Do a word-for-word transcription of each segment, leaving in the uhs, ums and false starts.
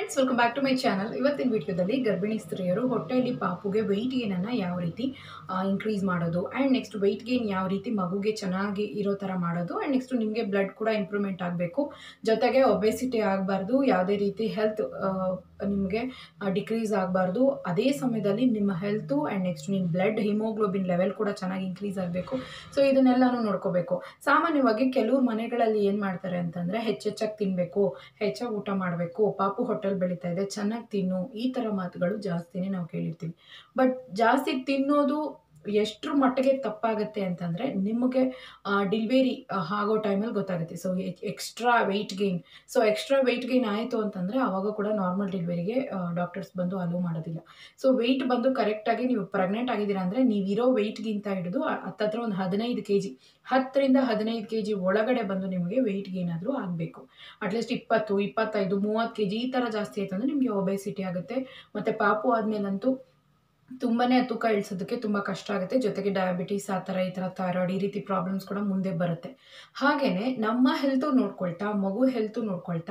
Friends, welcome back to my channel. ಇವತ್ತಿನ ವಿಡಿಯೋದಲ್ಲಿ ಗರ್ಭಿಣಿ ಸ್ತ್ರೀಯರು ಹೊಟ್ಟೆಯಲ್ಲಿ ಪಾಪುಗೆ ವೆಯ್ಟ್ ಗೇನನ್ನು ಯಾವ ರೀತಿ ಇನ್ಕ್ರೀಸ್ ಮಾಡೋದು ಆ್ಯಂಡ್ ನೆಕ್ಸ್ಟ್ ವೆಯ್ಟ್ ಗೇನ್ ಯಾವ ರೀತಿ ಮಗುಗೆ ಚೆನ್ನಾಗಿ ಇರೋ ಥರ ಮಾಡೋದು ಆ್ಯಂಡ್ ನೆಕ್ಸ್ಟ್ ನಿಮಗೆ ಬ್ಲಡ್ ಕೂಡ ಇಂಪ್ರೂವ್ಮೆಂಟ್ ಆಗಬೇಕು, ಜೊತೆಗೆ ಒಬೆಸಿಟಿ ಆಗಬಾರ್ದು, ಯಾವುದೇ ರೀತಿ ಹೆಲ್ತ್ ನಿಮಗೆ ಡಿಕ್ರೀಸ್ ಆಗಬಾರ್ದು, ಅದೇ ಸಮಯದಲ್ಲಿ ನಿಮ್ಮ ಹೆಲ್ತು ಆ್ಯಂಡ್ ನೆಕ್ಸ್ಟ್ ನಿಮ್ಮ ಬ್ಲಡ್ ಹಿಮೋಗ್ಲೋಬಿನ್ ಲೆವೆಲ್ ಕೂಡ ಚೆನ್ನಾಗಿ ಇನ್ಕ್ರೀಸ್ ಆಗಬೇಕು. ಸೊ ಇದನ್ನೆಲ್ಲನೂ ನೋಡ್ಕೋಬೇಕು. ಸಾಮಾನ್ಯವಾಗಿ ಕೆಲವು ಮನೆಗಳಲ್ಲಿ ಏನು ಮಾಡ್ತಾರೆ ಅಂತಂದರೆ ಹೆಚ್ಚೆಚ್ಚಾಗಿ ತಿನ್ನಬೇಕು, ಹೆಚ್ಚಾಗಿ ಊಟ ಮಾಡಬೇಕು, ಪಾಪು ಹೊಟ್ಟೆಲ್ ಬೆಳೀತಾ ಇದೆ, ಚೆನ್ನಾಗಿ ತಿನ್ನು, ಈ ಥರ ಮಾತುಗಳು ಜಾಸ್ತಿನೇ ನಾವು ಕೇಳಿರ್ತೀವಿ. ಬಟ್ ಜಾಸ್ತಿ ತಿನ್ನೋದು ಎಷ್ಟರ ಮಟ್ಟಿಗೆ ತಪ್ಪಾಗುತ್ತೆ ಅಂತಂದರೆ ನಿಮಗೆ ಡಿಲಿವರಿ ಆಗೋ ಟೈಮಲ್ಲಿ ಗೊತ್ತಾಗುತ್ತೆ. So extra weight gain so extra weight gain ಆಯಿತು ಅಂತಂದರೆ ಆವಾಗ ಕೂಡ ನಾರ್ಮಲ್ ಡೆಲಿವರಿಗೆ ಡಾಕ್ಟರ್ಸ್ ಬಂದು ಅಲೋ ಮಾಡೋದಿಲ್ಲ. ಸೊ ವೆಯ್ಟ್ ಬಂದು ಕರೆಕ್ಟಾಗಿ ನೀವು ಪ್ರೆಗ್ನೆಂಟ್ ಆಗಿದ್ದೀರಾ ಅಂದರೆ ನೀವಿರೋ ವೆಯ್ಟ್ಗಿಂತ ಹಿಡಿದು ಹತ್ತತ್ರ ಒಂದು ಹದಿನೈದು ಕೆ ಜಿ ಹತ್ತರಿಂದ ಹದಿನೈದು ಕೆ ಜಿ ಒಳಗಡೆ ಬಂದು ನಿಮಗೆ ವೆಯ್ಟ್ ಗೇನ್ ಆದರೂ ಆಗಬೇಕು. ಅಟ್ಲೀಸ್ಟ್ ಇಪ್ಪತ್ತು ಇಪ್ಪತ್ತೈದು ಮೂವತ್ತು ಕೆ ಜಿ ಈ ಥರ ಜಾಸ್ತಿ ಆಯಿತು ಅಂದರೆ ನಿಮಗೆ ಒಬೆಸಿಟಿ ಆಗುತ್ತೆ. ಮತ್ತು ಪಾಪು ಆದಮೇಲಂತೂ ತುಂಬಾ ತೂಕ ಇಳಿಸೋದಕ್ಕೆ ತುಂಬ ಕಷ್ಟ ಆಗುತ್ತೆ. ಜೊತೆಗೆ ಡಯಾಬಿಟೀಸ್ ಆ ಥರ ಈ ಥರ ಥೈರಾಯ್ಡ್ ಈ ರೀತಿ ಪ್ರಾಬ್ಲಮ್ಸ್ ಕೂಡ ಮುಂದೆ ಬರುತ್ತೆ. ಹಾಗೆಯೇ ನಮ್ಮ ಹೆಲ್ತು ನೋಡ್ಕೊಳ್ತಾ, ಮಗು ಹೆಲ್ತು ನೋಡ್ಕೊಳ್ತಾ,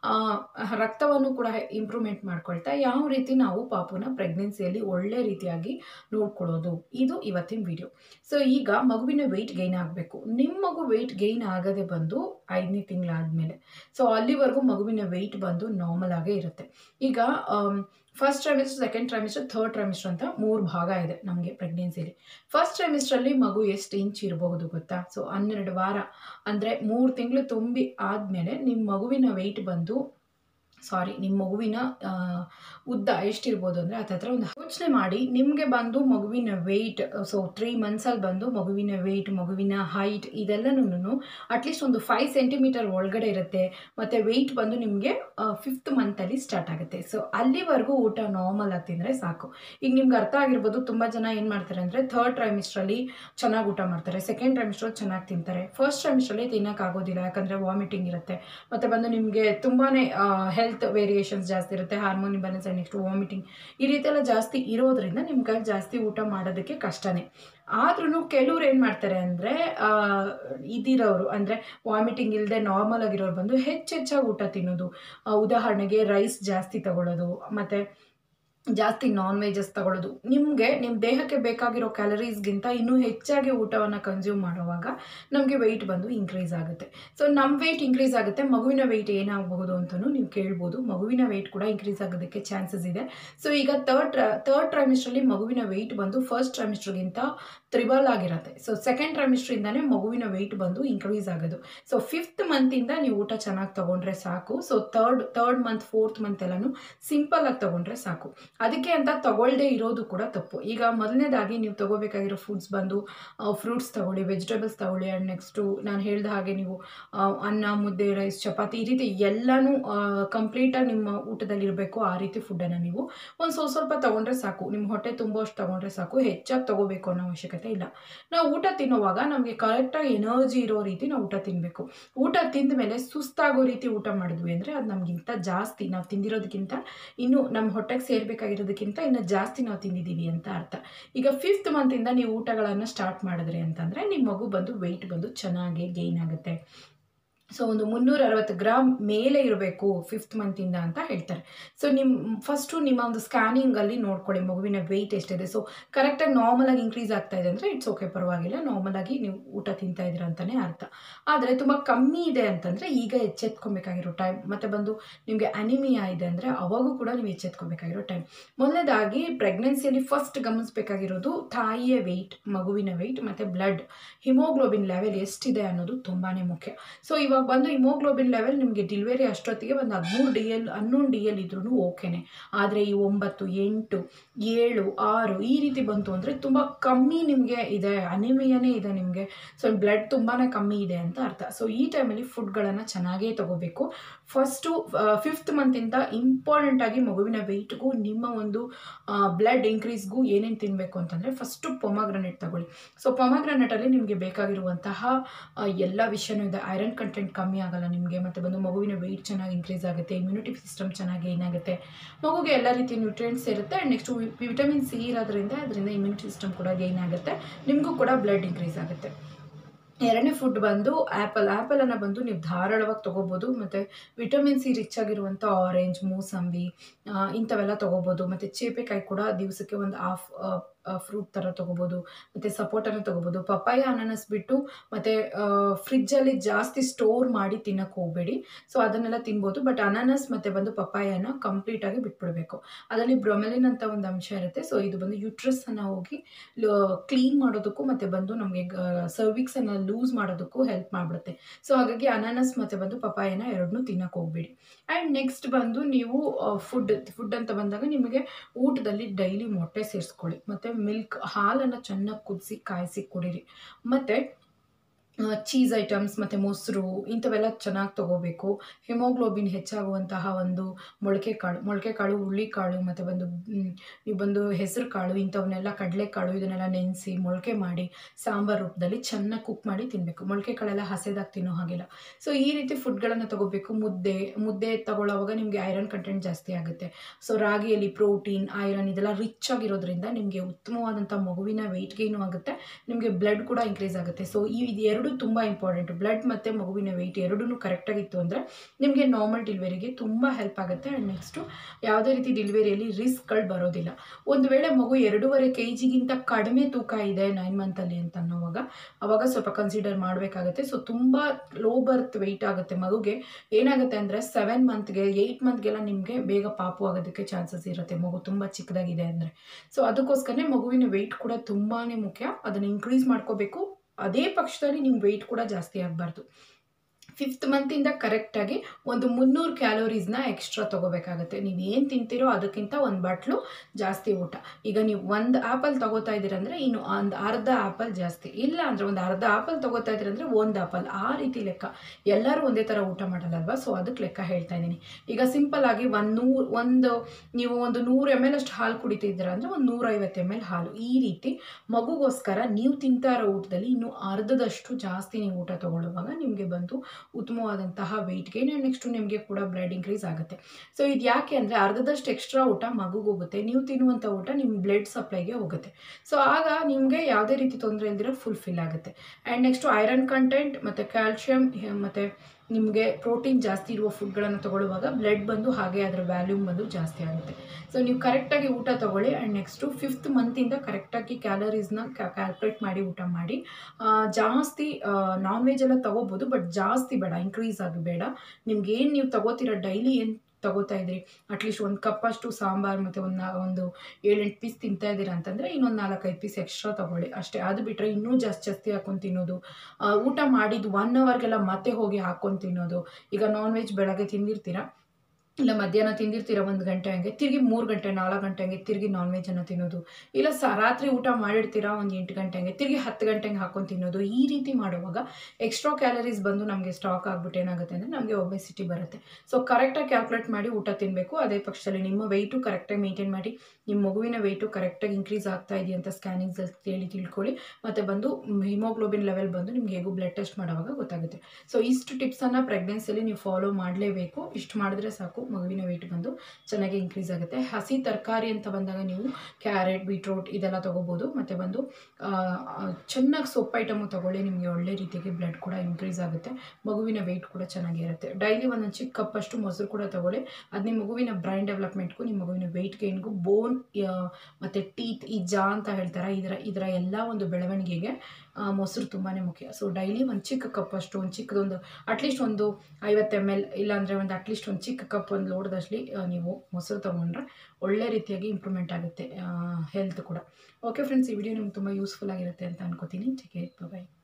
ರಕ್ತವನ್ನು ಕೂಡ ಇಂಪ್ರೂವ್ಮೆಂಟ್ ಮಾಡ್ಕೊಳ್ತಾ ಯಾವ ರೀತಿ ನಾವು ಪಾಪುನ ಪ್ರೆಗ್ನೆನ್ಸಿಯಲ್ಲಿ ಒಳ್ಳೆ ರೀತಿಯಾಗಿ ನೋಡ್ಕೊಳ್ಳೋದು, ಇದು ಇವತ್ತಿನ ವಿಡಿಯೋ. ಸೊ ಈಗ ಮಗುವಿನ ವೆಯ್ಟ್ ಗೈನ್ ಆಗಬೇಕು. ನಿಮ್ಮ ಮಗು ವೆಯ್ಟ್ ಗೈನ್ ಆಗದೆ ಬಂದು ಐದನೇ ತಿಂಗಳಾದಮೇಲೆ, ಸೊ ಅಲ್ಲಿವರೆಗೂ ಮಗುವಿನ ವೆಯ್ಟ್ ಬಂದು ನಾರ್ಮಲ್ ಆಗೇ ಇರುತ್ತೆ. ಈಗ first trimester, second trimester, third trimester ಅಂತ ಮೂರು ಭಾಗ ಇದೆ ನಮಗೆ ಪ್ರೆಗ್ನೆನ್ಸಿಲಿ. ಫಸ್ಟ್ ಟ್ರೈಮಿಸ್ಟ್ರಲ್ಲಿ ಮಗು ಎಷ್ಟು ಇಂಚ್ ಇರಬಹುದು ಗೊತ್ತಾ? ಸೊ ಹನ್ನೆರಡು ವಾರ ಅಂದರೆ ಮೂರು ತಿಂಗಳು ತುಂಬಿ ಆದಮೇಲೆ ನಿಮ್ಮ ಮಗುವಿನ ವೆಯ್ಟ್ ಬಂದು ಸಾರಿ ನಿಮ್ಮ ಮಗುವಿನ ಉದ್ದ ಎಷ್ಟಿರ್ಬೋದು ಅಂದರೆ ಹತ್ತತ್ರ ಒಂದು ಯೋಚನೆ ಮಾಡಿ. ನಿಮಗೆ ಬಂದು ಮಗುವಿನ ವೆಯ್ಟ್ ಸೊ ತ್ರೀ ಮಂತ್ಸಲ್ಲಿ ಬಂದು ಮಗುವಿನ ವೆಯ್ಟ್, ಮಗುವಿನ ಹೈಟ್ ಇದೆಲ್ಲನೂ ಅಟ್ಲೀಸ್ಟ್ ಒಂದು ಫೈವ್ ಸೆಂಟಿಮೀಟರ್ ಒಳಗಡೆ ಇರುತ್ತೆ. ಮತ್ತು ವೆಯ್ಟ್ ಬಂದು ನಿಮಗೆ ಫಿಫ್ತ್ ಮಂತಲ್ಲಿ ಸ್ಟಾರ್ಟ್ ಆಗುತ್ತೆ. ಸೊ ಅಲ್ಲಿವರೆಗೂ ಊಟ ನಾರ್ಮಲ್ ಆಗಿ ತಿಂದರೆ ಸಾಕು. ಈಗ ನಿಮ್ಗೆ ಅರ್ಥ ಆಗಿರ್ಬೋದು, ತುಂಬ ಜನ ಏನು ಮಾಡ್ತಾರೆ ಅಂದರೆ ಥರ್ಡ್ ಟ್ರೈಮಿಸ್ಟ್ರಲ್ಲಿ ಚೆನ್ನಾಗಿ ಊಟ ಮಾಡ್ತಾರೆ, ಸೆಕೆಂಡ್ ಟ್ರೈಮಿಸ್ಟ್ರಲ್ಲಿ ಚೆನ್ನಾಗಿ ತಿಂತಾರೆ, ಫಸ್ಟ್ ಟ್ರೈಮಿಸ್ಟ್ರಲ್ಲಿ ತಿನ್ನೋಕ್ಕಾಗೋದಿಲ್ಲ ಯಾಕಂದರೆ ವಾಮಿಟಿಂಗ್ ಇರುತ್ತೆ. ಮತ್ತು ಬಂದು ನಿಮಗೆ ತುಂಬಾ ಹೆಲ್ತ್ ವೇರಿಯೇಷನ್ಸ್ ಜಾಸ್ತಿ ಇರುತ್ತೆ, hormone imbalance and next vomiting ಈ ರೀತಿ ಎಲ್ಲ ಜಾಸ್ತಿ ಇರೋದ್ರಿಂದ ನಿಮ್ಮ ಕೈ ಜಾಸ್ತಿ ಊಟ ಮಾಡೋದಕ್ಕೆ ಕಷ್ಟನೇ. ಆದ್ರೂ ಕೆಲವ್ರು ಏನು ಮಾಡ್ತಾರೆ ಅಂದರೆ ಇದಿರೋರು ಅಂದರೆ ವಾಮಿಟಿಂಗ್ ಇಲ್ಲದೆ ನಾರ್ಮಲ್ ಆಗಿರೋರು ಬಂದು ಹೆಚ್ಚೆಚ್ಚಾಗಿ ಊಟ ತಿನ್ನೋದು. ಉದಾಹರಣೆಗೆ ರೈಸ್ ಜಾಸ್ತಿ ತಗೊಳ್ಳೋದು, ಮತ್ತು ಜಾಸ್ತಿ ನಾನ್ ವೆಜಸ್ ತಗೊಳ್ಳೋದು. ನಿಮಗೆ ನಿಮ್ಮ ದೇಹಕ್ಕೆ ಬೇಕಾಗಿರೋ ಕ್ಯಾಲರೀಸ್ಗಿಂತ ಇನ್ನೂ ಹೆಚ್ಚಾಗಿ ಊಟವನ್ನು ಕನ್ಸ್ಯೂಮ್ ಮಾಡುವಾಗ ನಮಗೆ ವೆಯ್ಟ್ ಬಂದು ಇನ್ಕ್ರೀಸ್ ಆಗುತ್ತೆ. ಸೊ ನಮ್ಮ ವೆಯ್ಟ್ ಇನ್ಕ್ರೀಸ್ ಆಗುತ್ತೆ, ಮಗುವಿನ ವೆಯ್ಟ್ ಏನಾಗಬಹುದು ಅಂತಲೂ ನೀವು ಕೇಳ್ಬೋದು. ಮಗುವಿನ ವೆಯ್ಟ್ ಕೂಡ ಇನ್ಕ್ರೀಸ್ ಆಗೋದಕ್ಕೆ ಚಾನ್ಸಸ್ ಇದೆ. ಸೊ ಈಗ ತರ್ಡ್ ತರ್ಡ್ ಟ್ರೈಮಿಸ್ಟ್ರಲ್ಲಿ ಮಗುವಿನ ವೆಯ್ಟ್ ಬಂದು ಫಸ್ಟ್ ಟ್ರೈಮಿಸ್ಟ್ರಿಗಿಂತ ತ್ರಿಬಲ್ ಆಗಿರುತ್ತೆ. ಸೊ ಸೆಕೆಂಡ್ ಟ್ರೈಮಿಸ್ಟ್ರಿಂದನೇ ಮಗುವಿನ ವೆಯ್ಟ್ ಬಂದು ಇನ್ಕ್ರೀಸ್ ಆಗೋದು. ಸೊ ಫಿಫ್ತ್ ಮಂತಿಂದ ನೀವು ಊಟ ಚೆನ್ನಾಗಿ ತೊಗೊಂಡ್ರೆ ಸಾಕು. So third third month fourth month ಎಲ್ಲನೂ ಸಿಂಪಲ್ ಆಗಿ ತೊಗೊಂಡ್ರೆ ಸಾಕು. ಅದಕ್ಕೆ ಅಂತ ತಗೊಳ್ಳದೇ ಇರೋದು ಕೂಡ ತಪ್ಪು. ಈಗ ಮೊದಲನೇದಾಗಿ ನೀವು ತಗೋಬೇಕಾಗಿರೋ ಫುಡ್ಸ್ ಬಂದು ಫ್ರೂಟ್ಸ್ ತಗೊಳ್ಳಿ, ವೆಜಿಟೇಬಲ್ಸ್ ತಗೊಳ್ಳಿ, ಆ್ಯಂಡ್ ನೆಕ್ಸ್ಟು ನಾನು ಹೇಳಿದ ಹಾಗೆ ನೀವು ಅನ್ನ, ಮುದ್ದೆ, ರೈಸ್, ಚಪಾತಿ ಈ ರೀತಿ ಎಲ್ಲನೂ ಕಂಪ್ಲೀಟಾಗಿ ನಿಮ್ಮ ಊಟದಲ್ಲಿ ಇರಬೇಕು. ಆ ರೀತಿ ಫುಡ್ಡನ್ನು ನೀವು ಒಂದು ಸ್ವಲ್ಪ ಸ್ವಲ್ಪ ತೊಗೊಂಡ್ರೆ ಸಾಕು. ನಿಮ್ಮ ಹೊಟ್ಟೆ ತುಂಬುವಷ್ಟು ತೊಗೊಂಡ್ರೆ ಸಾಕು, ಹೆಚ್ಚಾಗಿ ತೊಗೋಬೇಕು ಅನ್ನೋ ಅವಶ್ಯಕತೆ ಇಲ್ಲ. ನಾವು ಊಟ ತಿನ್ನುವಾಗ ನಮಗೆ ಕರೆಕ್ಟಾಗಿ ಎನರ್ಜಿ ಇರೋ ರೀತಿ ನಾವು ಊಟ ತಿನ್ನಬೇಕು. ಊಟ ತಿಂದ ಮೇಲೆ ಸುಸ್ತಾಗೋ ರೀತಿ ಊಟ ಮಾಡಿದ್ವಿ ಅಂದರೆ ಅದು ನಮಗಿಂತ ಜಾಸ್ತಿ ನಾವು ತಿಂದಿರೋದಕ್ಕಿಂತ ಇನ್ನೂ ನಮ್ಮ ಹೊಟ್ಟೆಗೆ ಸೇರಬೇಕಾಗಿರೋದಕ್ಕಿಂತ ಇನ್ನು ಜಾಸ್ತಿ ನಾವು ತಿಂದಿದ್ದೀವಿ ಅಂತ ಅರ್ಥ. ಈಗ ಫಿಫ್ತ್ ಮಂತಿಂದ ನೀವು ಊಟಗಳನ್ನು ಸ್ಟಾರ್ಟ್ ಮಾಡಿದ್ರಿ ಅಂತಂದರೆ ನಿಮ್ಮ ಮಗು ಬಂದು ವೆಯ್ಟ್ ಬಂದು ಚೆನ್ನಾಗಿ ಗೇನ್ ಆಗುತ್ತೆ. ಸೊ ಒಂದು ಮುನ್ನೂರ ಅರವತ್ತು ಗ್ರಾಮ್ ಮೇಲೆ ಇರಬೇಕು ಫಿಫ್ತ್ ಮಂತಿಂದ ಅಂತ ಹೇಳ್ತಾರೆ. ಸೊ ನಿಮ್ಮ ಫಸ್ಟು ನಿಮ್ಮ ಒಂದು ಸ್ಕ್ಯಾನಿಂಗಲ್ಲಿ ನೋಡ್ಕೊಳ್ಳಿ ಮಗುವಿನ ವೆಯ್ಟ್ ಎಷ್ಟಿದೆ. ಸೊ ಕರೆಕ್ಟಾಗಿ ನಾರ್ಮಲಾಗಿ ಇನ್ಕ್ರೀಸ್ ಆಗ್ತಾ ಇದೆ ಅಂದರೆ ಇಟ್ಸ್ ಓಕೆ, ಪರವಾಗಿಲ್ಲ, ನಾರ್ಮಲಾಗಿ ನೀವು ಊಟ ತಿಂತಾ ಇದ್ದೀರ ಅಂತಲೇ ಅರ್ಥ. ಆದರೆ ತುಂಬ ಕಮ್ಮಿ ಇದೆ ಅಂತಂದರೆ ಈಗ ಎಚ್ಚೆತ್ಕೊಬೇಕಾಗಿರೋ ಟೈಮ್. ಮತ್ತು ಬಂದು ನಿಮಗೆ ಅನಿಮಿಯಾ ಇದೆ ಅಂದರೆ ಅವಾಗೂ ಕೂಡ ನೀವು ಎಚ್ಚೆತ್ಕೊಬೇಕಾಗಿರೋ ಟೈಮ್. ಮೊದಲನೇದಾಗಿ ಪ್ರೆಗ್ನೆನ್ಸಿಯಲ್ಲಿ ಫಸ್ಟ್ ಗಮನಿಸಬೇಕಾಗಿರೋದು ತಾಯಿಯ ವೆಯ್ಟ್, ಮಗುವಿನ ವೆಯ್ಟ್ ಮತ್ತು ಬ್ಲಡ್ ಹಿಮೋಗ್ಲೋಬಿನ್ ಲೆವೆಲ್ ಎಷ್ಟಿದೆ ಅನ್ನೋದು ತುಂಬಾ ಮುಖ್ಯ. ಸೊ ಇವಾಗ ಬಂದು ಹಿಮೋಗ್ಲೋಬಿನ್ ಲೆವೆಲ್ ನಿಮಗೆ ಡಿಲಿವರಿ ಅಷ್ಟೊತ್ತಿಗೆ ಒಂದು ಹದಿಮೂರು ಡಿ ಎಲ್ ಹನ್ನೊಂದು ಡಿ ಎಲ್ ಇದ್ರೂ ಓಕೆನೆ. ಆದರೆ ಈ ಒಂಬತ್ತು, ಎಂಟು, ಏಳು, ಆರು ಈ ರೀತಿ ಬಂತು ಅಂದರೆ ತುಂಬ ಕಮ್ಮಿ ನಿಮಗೆ ಇದೆ, ಅನಿಮಿಯಾನೇ ಇದೆ ನಿಮಗೆ. ಸೊ ಬ್ಲಡ್ ತುಂಬಾ ಕಮ್ಮಿ ಇದೆ ಅಂತ ಅರ್ಥ. ಸೊ ಈ ಟೈಮಲ್ಲಿ ಫುಡ್ಗಳನ್ನು ಚೆನ್ನಾಗೇ ತೊಗೋಬೇಕು. ಫಸ್ಟು ಫಿಫ್ತ್ ಮಂತಿಂದ ಇಂಪಾರ್ಟೆಂಟಾಗಿ ಮಗುವಿನ ವೆಯ್ಟ್ಗೂ ನಿಮ್ಮ ಒಂದು ಬ್ಲಡ್ ಇನ್ಕ್ರೀಸ್ಗೂ ಏನೇನು ತಿನ್ನಬೇಕು ಅಂತಂದರೆ ಫಸ್ಟು ಪೊಮಾಗ್ರನೇಟ್ ತಗೊಳ್ಳಿ. ಸೊ ಪೊಮಾಗ್ರನೇಟಲ್ಲಿ ನಿಮಗೆ ಬೇಕಾಗಿರುವಂತಹ ಎಲ್ಲ ವಿಷಯನೂ ಇದೆ. ಐರನ್ ಕಂಟೆಂಟ್ ಕಮ್ಮಿ ಆಗಲ್ಲ ನಿಮಗೆ, ಮತ್ತು ಬಂದು ಮಗುವಿನ ವೆಯ್ಟ್ ಚೆನ್ನಾಗಿ ಇನ್ಕ್ರೀಸ್ ಆಗುತ್ತೆ, ಇಮ್ಯುನಿಟಿ ಸಿಸ್ಟಮ್ ಚೆನ್ನಾಗಿ ಏನಾಗುತ್ತೆ, ಮಗುಗೆ ಎಲ್ಲ ರೀತಿಯ ನ್ಯೂಟ್ರಿಯೆಂಟ್ಸ್ ಇರುತ್ತೆ. ಆ್ಯಂಡ್ ನೆಕ್ಸ್ಟ್ ವಿಟಮಿನ್ ಸಿ ಇರೋದ್ರಿಂದ ಅದರಿಂದ ಇಮ್ಯುನಿಟಿ ಸಿಸ್ಟಮ್ ಕೂಡ ಗೇನ್ ಆಗುತ್ತೆ, ನಿಮಗೂ ಕೂಡ ಬ್ಲಡ್ ಇನ್ಕ್ರೀಸ್ ಆಗುತ್ತೆ. ಎರಡನೇ ಫುಡ್ ಬಂದು ಆ್ಯಪಲ್. ಆ್ಯಪಲನ್ನು ಬಂದು ನೀವು ಧಾರಾಳವಾಗಿ ತೊಗೋಬೋದು. ಮತ್ತು ವಿಟಮಿನ್ ಸಿ ರಿಚ್ ಆಗಿರುವಂಥ ಆರೆಂಜ್, ಮೂಸಂಬಿ ಇಂಥವೆಲ್ಲ ತೊಗೋಬೋದು. ಮತ್ತು ಚೇಪೆಕಾಯಿ ಕೂಡ ದಿವಸಕ್ಕೆ ಒಂದು ಹಾಫ್ ಫ್ರೂಟ್ ಥರ ತೊಗೋಬೋದು. ಮತ್ತು ಸಪೋಟನ್ನು ತೊಗೋಬೋದು. ಪಪ್ಪಾಯ, ಅನಾನಸ್ ಬಿಟ್ಟು ಮತ್ತು ಫ್ರಿಜ್ಜಲ್ಲಿ ಜಾಸ್ತಿ ಸ್ಟೋರ್ ಮಾಡಿ ತಿನ್ನೋಕ್ಕೆ ಹೋಗಬೇಡಿ. ಸೊ ಅದನ್ನೆಲ್ಲ ತಿನ್ಬೋದು. ಬಟ್ ಅನಾನಸ್ ಮತ್ತು ಬಂದು ಪಪ್ಪಾಯನ ಕಂಪ್ಲೀಟಾಗಿ ಬಿಟ್ಬಿಡಬೇಕು. ಅದರಲ್ಲಿ ಬ್ರೊಮೆಲಿನ್ ಅಂತ ಒಂದು ಅಂಶ ಇರುತ್ತೆ. ಸೊ ಇದು ಬಂದು ಯೂಟ್ರಸ್ಸನ್ನು ಹೋಗಿ ಕ್ಲೀನ್ ಮಾಡೋದಕ್ಕೂ ಮತ್ತು ಬಂದು ನಮಗೆ ಸರ್ವಿಕ್ಸನ್ನು ಲೂಸ್ ಮಾಡೋದಕ್ಕೂ ಹೆಲ್ಪ್ ಮಾಡಿಬಿಡುತ್ತೆ. ಸೊ ಹಾಗಾಗಿ ಅನಾನಸ್ ಮತ್ತು ಬಂದು ಪಪ್ಪಾಯನ ಎರಡನ್ನೂ ತಿನ್ನೋಕ್ಕೆ ಹೋಗಬೇಡಿ. ಆ್ಯಂಡ್ ನೆಕ್ಸ್ಟ್ ಬಂದು ನೀವು ಫುಡ್ ಫುಡ್ ಅಂತ ಬಂದಾಗ ನಿಮಗೆ ಊಟದಲ್ಲಿ ಡೈಲಿ ಮೊಟ್ಟೆ ಸೇರಿಸ್ಕೊಳ್ಳಿ. ಮತ್ತು ಮಿಲ್ಕ್, ಹಾಲನ್ನು ಚೆನ್ನಾಗಿ ಕುದಿಸಿ ಕಾಯಿಸಿ ಕುಡೀರಿ. ಮತ್ತು ಚೀಸ್ ಐಟಮ್ಸ್ ಮತ್ತು ಮೊಸರು ಇಂಥವೆಲ್ಲ ಚೆನ್ನಾಗಿ ತೊಗೋಬೇಕು. ಹಿಮೋಗ್ಲೋಬಿನ್ ಹೆಚ್ಚಾಗುವಂತಹ ಒಂದು ಮೊಳಕೆ ಕಾಳು ಮೊಳಕೆ ಕಾಳು ಹುರುಳಿಕಾಳು ಮತ್ತು ಬಂದು ನೀವು ಬಂದು ಹೆಸರು ಕಾಳು ಇಂಥವನ್ನೆಲ್ಲ, ಕಡಲೆಕಾಳು ಇದನ್ನೆಲ್ಲ ನೆನೆಸಿ ಮೊಳಕೆ ಮಾಡಿ ಸಾಂಬಾರು ರೂಪದಲ್ಲಿ ಚೆನ್ನಾಗಿ ಕುಕ್ ಮಾಡಿ ತಿನ್ನಬೇಕು. ಮೊಳಕೆ ಕಾಳೆಲ್ಲ ಹಸೆದಾಗಿ ತಿನ್ನೋ ಹಾಗಿಲ್ಲ. ಸೊ ಈ ರೀತಿ ಫುಡ್ಗಳನ್ನು ತೊಗೋಬೇಕು. ಮುದ್ದೆ ಮುದ್ದೆ ತಗೊಳ್ಳೋವಾಗ ನಿಮಗೆ ಐರನ್ ಕಂಟೆಂಟ್ ಜಾಸ್ತಿ ಆಗುತ್ತೆ. ಸೊ ರಾಗಿಯಲ್ಲಿ ಪ್ರೋಟೀನ್, ಐರನ್ ಇದೆಲ್ಲ ರಿಚ್ ಆಗಿರೋದ್ರಿಂದ ನಿಮಗೆ ಉತ್ತಮವಾದಂಥ ಮಗುವಿನ ವೆಯ್ಟ್ ಗೇನು ಆಗುತ್ತೆ. ನಿಮಗೆ ಬ್ಲಡ್ ಕೂಡ ಇನ್ಕ್ರೀಸ್ ಆಗುತ್ತೆ. ಸೊ ಈ ಇದು ಎರಡು ತುಂಬ ಇಂಪಾರ್ಟೆಂಟ್. ಬ್ಲಡ್ ಮತ್ತು ಮಗುವಿನ ವೆಯ್ಟ್ ಎರಡೂ ಕರೆಕ್ಟಾಗಿತ್ತು ಅಂದರೆ ನಿಮಗೆ ನಾರ್ಮಲ್ ಡೆಲಿವರಿಗೆ ತುಂಬ ಹೆಲ್ಪ್ ಆಗುತ್ತೆ. ಆ್ಯಂಡ್ ನೆಕ್ಸ್ಟು ಯಾವುದೇ ರೀತಿ ಡೆಲಿವರಿಯಲ್ಲಿ ರಿಸ್ಕ್ಗಳು ಬರೋದಿಲ್ಲ. ಒಂದು ವೇಳೆ ಮಗು ಎರಡೂವರೆ ಕೆ ಜಿಗಿಂತ ಕಡಿಮೆ ತೂಕ ಇದೆ ನೈನ್ ಮಂತಲ್ಲಿ ಅಂತ ಅನ್ನೋವಾಗ ಅವಾಗ ಸ್ವಲ್ಪ ಕನ್ಸಿಡರ್ ಮಾಡಬೇಕಾಗುತ್ತೆ. ಸೊ ತುಂಬ ಲೋ ಬರ್ತ್ ವೆಯ್ಟ್ ಆಗುತ್ತೆ ಮಗುಗೆ. ಏನಾಗುತ್ತೆ ಅಂದರೆ ಸೆವೆನ್ ಮಂತ್ಗೆ ಏಯ್ಟ್ ಮಂತ್ಗೆಲ್ಲ ನಿಮಗೆ ಬೇಗ ಪಾಪು ಆಗೋದಕ್ಕೆ ಚಾನ್ಸಸ್ ಇರುತ್ತೆ, ಮಗು ತುಂಬ ಚಿಕ್ಕದಾಗಿದೆ ಅಂದರೆ. ಸೊ ಅದಕ್ಕೋಸ್ಕರನೇ ಮಗುವಿನ ವೆಯ್ಟ್ ಕೂಡ ತುಂಬಾ ಮುಖ್ಯ. ಅದನ್ನು ಇನ್ಕ್ರೀಸ್ ಮಾಡ್ಕೋಬೇಕು. ಅದೇ ಪಕ್ಷದಲ್ಲಿ ನಿಮ್ಮ ವೆಯ್ಟ್ ಕೂಡ ಜಾಸ್ತಿ ಆಗಬಾರ್ದು. ಫಿಫ್ತ್ ಮಂತಿಂದ ಕರೆಕ್ಟಾಗಿ ಒಂದು ಮುನ್ನೂರು ಕ್ಯಾಲೋರೀಸ್ನ ಎಕ್ಸ್ಟ್ರಾ ತೊಗೋಬೇಕಾಗುತ್ತೆ. ನೀವು ಏನು ತಿಂತೀರೋ ಅದಕ್ಕಿಂತ ಒಂದು ಬಾಟ್ಲು ಜಾಸ್ತಿ ಊಟ. ಈಗ ನೀವು ಒಂದು ಆ್ಯಪಲ್ ತೊಗೋತಾ ಇದ್ದೀರಂದರೆ ಇನ್ನು ಒಂದು ಅರ್ಧ ಆ್ಯಪಲ್ ಜಾಸ್ತಿ, ಇಲ್ಲ ಅಂದರೆ ಒಂದು ಅರ್ಧ ಆ್ಯಪಲ್ ತೊಗೋತಾ ಇದ್ದೀರಂದರೆ ಒಂದು ಆ್ಯಪಲ್, ಆ ರೀತಿ ಲೆಕ್ಕ. ಎಲ್ಲರೂ ಒಂದೇ ಥರ ಊಟ ಮಾಡಲ್ಲಲ್ವ. ಸೊ ಅದಕ್ಕೆ ಲೆಕ್ಕ ಹೇಳ್ತಾ ಇದ್ದೀನಿ. ಈಗ ಸಿಂಪಲ್ಲಾಗಿ ಒಂದು ನೂರು ಒಂದು ನೀವು ಒಂದು ನೂರು ಎಮ್ ಎಲ್ ಅಷ್ಟು ಹಾಲು ಕುಡಿತಿದ್ದೀರ ಅಂದರೆ ಒಂದು ನೂರೈವತ್ತು ಎಮ್ ಎಲ್ ಹಾಲು. ಈ ರೀತಿ ಮಗುಗೋಸ್ಕರ ನೀವು ತಿಂತಾ ಇರೋ ಊಟದಲ್ಲಿ ಇನ್ನೂ ಅರ್ಧದಷ್ಟು ಜಾಸ್ತಿ ನೀವು ಊಟ ತೊಗೊಳ್ಳುವಾಗ ನಿಮಗೆ ಬಂದು ಉತ್ತಮವಾದಂತಹ ವೆಯ್ಟ್ ಗೇನ್. ನೆಕ್ಸ್ಟು ನಿಮಗೆ ಕೂಡ ಬ್ಲಡ್ ಇನ್ಕ್ರೀಸ್ ಆಗುತ್ತೆ. ಸೊ ಇದು ಯಾಕೆ ಅಂದರೆ ಅರ್ಧದಷ್ಟು ಎಕ್ಸ್ಟ್ರಾ ಊಟ ಮಗುಗೆ ಹೋಗುತ್ತೆ, ನೀವು ತಿನ್ನುವಂಥ ಊಟ ನಿಮ್ಮ ಬ್ಲಡ್ ಸಪ್ಲೈಗೆ ಹೋಗುತ್ತೆ. ಸೊ ಆಗ ನಿಮಗೆ ಯಾವುದೇ ರೀತಿ ತೊಂದರೆ ಇಲ್ದಿರೋ ಫುಲ್ಫಿಲ್ ಆಗುತ್ತೆ. ಆ್ಯಂಡ್ ನೆಕ್ಸ್ಟು ಐರನ್ ಕಂಟೆಂಟ್ ಮತ್ತು ಕ್ಯಾಲ್ಶಿಯಮ್ ಮತ್ತು ನಿಮಗೆ ಪ್ರೋಟೀನ್ ಜಾಸ್ತಿ ಇರುವ ಫುಡ್ಗಳನ್ನು ತೊಗೊಳ್ಳುವಾಗ ಬ್ಲಡ್ ಬಂದು ಹಾಗೆ ಅದರ ವ್ಯಾಲ್ಯೂಮ್ ಬಂದು ಜಾಸ್ತಿ ಆಗುತ್ತೆ. ಸೊ ನೀವು ಕರೆಕ್ಟಾಗಿ ಊಟ ತೊಗೊಳ್ಳಿ. ಆ್ಯಂಡ್ ನೆಕ್ಸ್ಟು ಫಿಫ್ತ್ ಮಂತಿಂದ ಕರೆಕ್ಟಾಗಿ ಕ್ಯಾಲರೀಸ್ನ ಕ್ಯಾಲ್ಕುಲೇಟ್ ಮಾಡಿ ಊಟ ಮಾಡಿ. ಜಾಸ್ತಿ ನಾನ್ ವೆಜ್ ಎಲ್ಲ ತೊಗೋಬೋದು, ಬಟ್ ಜಾಸ್ತಿ ಬೇಡ, ಇನ್ಕ್ರೀಸ್ ಆಗಿ ಬೇಡ. ನಿಮ್ಗೆ ಏನು ನೀವು ತೊಗೋತೀರ ಡೈಲಿ ಏನು ತೊಗೋತಾ ಇದ್ರಿ, ಅಟ್ಲೀಸ್ಟ್ ಒಂದು ಕಪ್ಪಷ್ಟು ಸಾಂಬಾರು ಮತ್ತು ಒಂದು ಒಂದು ಏಳೆಂಟು ಪೀಸ್ ತಿಂತಾ ಇದ್ದೀರಾ ಅಂತಂದರೆ ಇನ್ನೊಂದು ನಾಲ್ಕೈದು ಪೀಸ್ ಎಕ್ಸ್ಟ್ರಾ ತೊಗೊಳ್ಳಿ ಅಷ್ಟೇ. ಅದು ಬಿಟ್ಟರೆ ಇನ್ನೂ ಜಾಸ್ತಿ ಜಾಸ್ತಿ ಹಾಕ್ಕೊಂಡು ತಿನ್ನೋದು, ಊಟ ಮಾಡಿದ್ದು ಒನ್ ಅವರ್ಗೆಲ್ಲ ಮತ್ತೆ ಹೋಗಿ ಹಾಕ್ಕೊಂಡು ತಿನ್ನೋದು. ಈಗ ನಾನ್ ವೆಜ್ ಬೆಳಗ್ಗೆ ತಿಂದಿರ್ತೀರ, ಇಲ್ಲ ಮಧ್ಯಾಹ್ನ ತಿಂದಿರ್ತೀರ ಒಂದು ಗಂಟೆ ಹಂಗೆ, ತಿರುಗಿ ಮೂರು ಗಂಟೆ ನಾಲ್ಕು ಗಂಟೆ ಹಂಗೆ ತಿರುಗಿ ನಾನ್ ವೆಜ್ಜನ್ನು ತಿನ್ನೋದು. ಇಲ್ಲ ಸ ರಾತ್ರಿ ಊಟ ಮಾಡಿರ್ತೀರ ಒಂದು ಎಂಟು ಗಂಟೆ ಹಂಗೆ, ತಿರುಗಿ ಹತ್ತು ಗಂಟೆ ಹಂಗೆ ಹಾಕ್ಕೊಂಡು ತಿನ್ನೋದು. ಈ ರೀತಿ ಮಾಡುವಾಗ ಎಕ್ಸ್ಟ್ರಾ ಕ್ಯಾಲರೀಸ್ ಬಂದು ನಮಗೆ ಸ್ಟಾಕ್ ಆಗಿಬಿಟ್ಟು ಏನಾಗುತ್ತೆ ಅಂದರೆ ನಮಗೆ ಒಬೆಸಿಟಿ ಬರುತ್ತೆ. ಸೊ ಕರೆಕ್ಟಾಗಿ ಕ್ಯಾಲ್ಕುಲೇಟ್ ಮಾಡಿ ಊಟ ತಿನ್ನಬೇಕು. ಅದೇ ಪಕ್ಷದಲ್ಲಿ ನಿಮ್ಮ ವೆಯ್ಟು ಕರೆಕ್ಟಾಗಿ ಮೇಂಟೈನ್ ಮಾಡಿ, ನಿಮ್ಮ ಮಗುವಿನ ವೆಯ್ಟು ಕರೆಕ್ಟಾಗಿ ಇನ್ಕ್ರೀಸ್ ಆಗ್ತಾ ಇದೆಯಾ ಅಂತ ಸ್ಕ್ಯಾನಿಂಗ್ಸಲ್ಲಿ ಹೇಳಿ ತಿಳ್ಕೊಳ್ಳಿ. ಮತ್ತು ಬಂದು ಹಿಮೋಗ್ಲೋಬಿನ್ ಲೆವೆಲ್ ಬಂದು ನಿಮ್ಗೆ ಹೇಗೂ ಬ್ಲಡ್ ಟೆಸ್ಟ್ ಮಾಡುವಾಗ ಗೊತ್ತಾಗುತ್ತೆ. ಸೊ ಇಷ್ಟು ಟಿಪ್ಸನ್ನು ಪ್ರೆಗ್ನೆನ್ಸಿಯಲ್ಲಿ ನೀವು ಫಾಲೋ ಮಾಡಲೇಬೇಕು. ಇಷ್ಟು ಮಾಡಿದ್ರೆ ಸಾಕು, ಮಗುವಿನ ವೆಯ್ಟ್ ಬಂದು ಚೆನ್ನಾಗಿ ಇನ್ಕ್ರೀಸ್ ಆಗುತ್ತೆ. ಹಸಿ ತರಕಾರಿ ಅಂತ ಬಂದಾಗ ನೀವು ಕ್ಯಾರೆಟ್, ಬೀಟ್ರೂಟ್ ಇದೆಲ್ಲ ತೊಗೋಬೋದು. ಮತ್ತು ಬಂದು ಚೆನ್ನಾಗಿ ಸೊಪ್ಪು ಐಟಮು ತೊಗೊಳ್ಳಿ, ನಿಮಗೆ ಒಳ್ಳೆ ರೀತಿಯಾಗಿ ಬ್ಲಡ್ ಕೂಡ ಇನ್ಕ್ರೀಸ್ ಆಗುತ್ತೆ, ಮಗುವಿನ ವೆಯ್ಟ್ ಕೂಡ ಚೆನ್ನಾಗಿರುತ್ತೆ. ಡೈಲಿ ಒಂದೊಂದು ಚಿಕ್ಕ ಕಪ್ಪಷ್ಟು ಮೊಸರು ಕೂಡ ತೊಗೊಳ್ಳಿ. ಅದು ನಿಮ್ಮ ಮಗುವಿನ ಬ್ರೈನ್ ಡೆವಲಪ್ಮೆಂಟ್ಗೂ, ನಿಮ್ಮ ಮಗುವಿನ ವೆಯ್ಟ್ ಗೇನ್ಗೂ, ಬೋನ್ ಮತ್ತು ಟೀತ್, ಈ ಜಾ ಅಂತ ಹೇಳ್ತಾರೆ, ಇದರ ಇದರ ಎಲ್ಲ ಒಂದು ಬೆಳವಣಿಗೆಗೆ ಮೊಸರು ತುಂಬಾ ಮುಖ್ಯ. ಸೊ ಡೈಲಿ ಒಂದು ಚಿಕ್ಕ ಕಪ್ಪಷ್ಟು, ಒಂದು ಚಿಕ್ಕದೊಂದು ಅಟ್ಲೀಸ್ಟ್ ಒಂದು ಐವತ್ತು ಎಮ್ ಎಲ್, ಇಲ್ಲಾಂದರೆ ಒಂದು ಅಟ್ಲೀಸ್ಟ್ ಒಂದು ಚಿಕ್ಕ ಕಪ್ ಒಂದು ಲೋಡ್ದಷ್ಟಲಿ ನೀವು ಮೊಸರು ತೊಗೊಂಡ್ರೆ ಒಳ್ಳೆ ರೀತಿಯಾಗಿ ಇಂಪ್ರೂವ್ಮೆಂಟ್ ಆಗುತ್ತೆ ಹೆಲ್ತ್ ಕೂಡ. ಓಕೆ ಫ್ರೆಂಡ್ಸ್, ಈ ವಿಡಿಯೋ ನಿಮ್ಗೆ ತುಂಬ ಯೂಸ್ಫುಲ್ ಆಗಿರುತ್ತೆ ಅಂತ ಅನ್ಕೋತೀನಿ. Take care, by.